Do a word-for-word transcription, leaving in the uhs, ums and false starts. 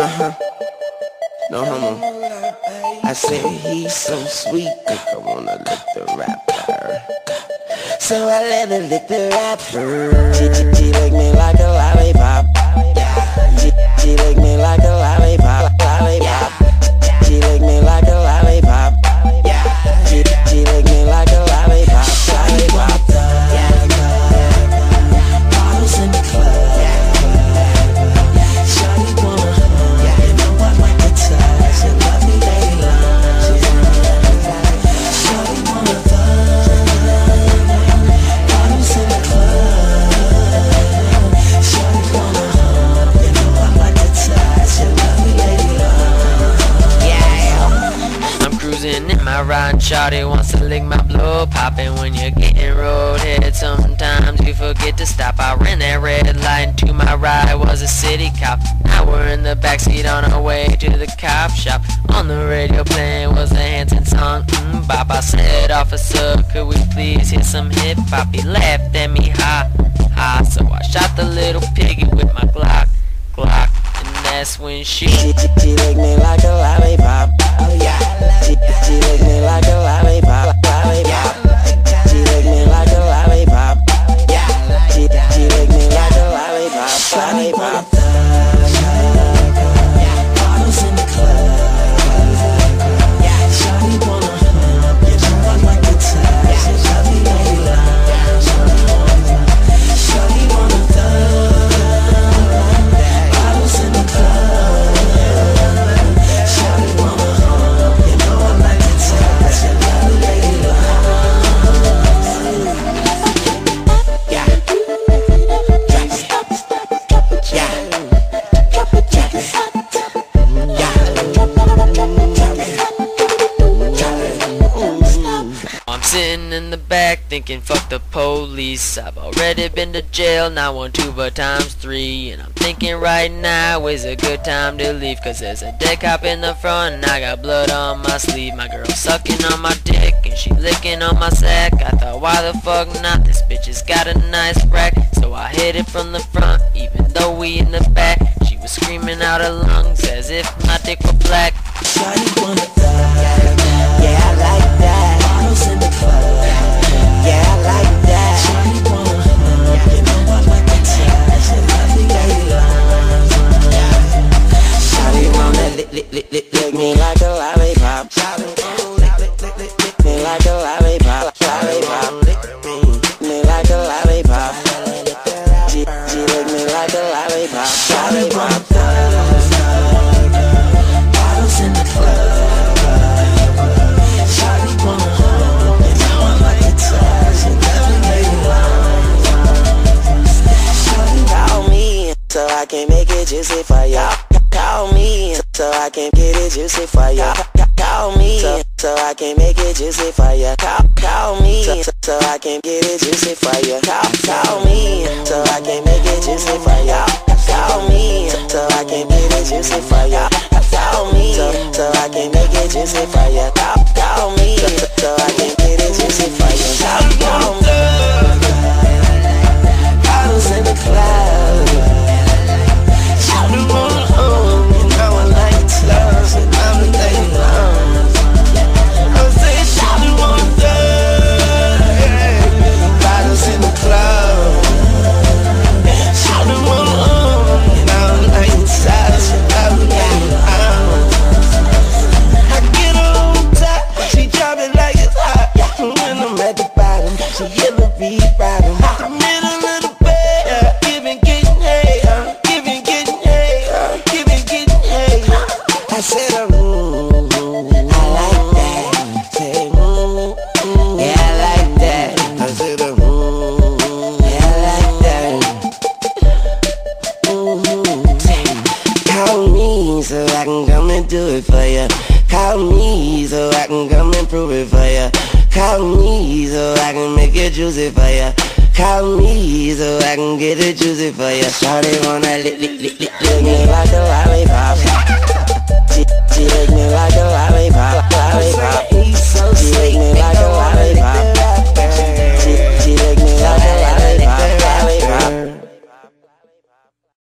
Uh-huh. No homo. I said he's so sweet, think I wanna lick the rapper. So I let her lick the rapper. She, she, she lick me like a lollipop. She, she lick me like a lollipop. Lollipop. She lick me like a lollipop. She, she lick me like a lollipop. Lollipop. Bottles in the club. Shawty wanna hug. You know I like to touch. You love me, lady love. Shawty wanna fuck. Bottles in the club. Shawty wanna hug. You know I like to touch. You love me, lady love. Yeah. I'm cruising in my ride, shawty wants to lick my blow. Poppin' when you're getting roadhead. Sometimes you forget to stop. I ran that red light, to my right was a city cop. Now we're in the backseat on our way to the cop shop. On the radio playing was a Hanson song, mmbop. I said, officer, could we please hear some hip hop? He laughed at me, ha, ha. So I shot the little piggy with my glock, glock. And that's when she She, she, she lick me like a lollipop. Oh yeah. She, she lick me like a lollipop. Lollipop. She lick me like a lollipop. Yeah. She, she lick me like a lollipop. Lollipop. Bottles in the club. Shawty wanna hug. You know I like to touch. You love me, lady love. Shawty wanna thug. Bottles in the club. Shawty wanna hug. You know I like to touch. You love me, lady love. Yeah. Drop it. Yeah. I'm sitting in the back thinking fuck the police. I've already been to jail, not one, two, but times three. And I'm thinking right now is a good time to leave, cause there's a dead cop in the front and I got blood on my sleeve. My girl sucking on my dick and she licking on my sack. I thought why the fuck not, this bitch has got a nice rack. So I hit it from the front even though we in the back. She was screaming out her lungs as if my dick were black. Shawty wanna thug. Yeah, I like that. Bottles in the club. Yeah, I like that. Shawty wanna hug. You know I like to touch. You love me, lady love. Shawty wanna lick, lick, lick, lick, lick me like a lollipop. Shawty wanna lick, lick, lick, lick, lick me like a lollipop. Lollipop. Lick me like a lollipop. She, she lick me like a lollipop. Lollipop. Bottles in the club. Shawty wanna hug. You know I like to touch. You love me, lady love. Shawty call me so I can make it juicy for ya. Call me so I can get it juicy for ya. Call me so, so I can make it juicy for ya. Call, call me so, so I can get it juicy for ya. Call, call me so I can make it juicy for ya. Call me so I can get it juicy for ya. Call me so, so I can make it juicy for ya. Call, call me so, so I can get it juicy for ya. Call, call me. Bottles in the club. Shawty wanna hug. You know I like to touch. You love me, lady love. I say shawty wanna thug. Bottles in the club. Shawty wanna hug. You know I like to touch. You love me, lady love. I get her on top, she drop it like it's hot. When I'm at the bottom, she yellow beat bottom. The middle of the bed, giving, getting hay, giving, getting hay, giving, getting hay. I said, mm, I like that. Say, mm, mm, yeah, I like that. I said, mm, yeah, I like that. Mm-hmm. Call me so I can come and do it for ya. Call me so I can come and prove it for ya. Call me so I can make it juicy for ya. Call me so I can get it juicy for ya. Shawty wanna lick, lick, lick, lick, lick me like a lollipop. She, she lick me like a lollipop, lollipop.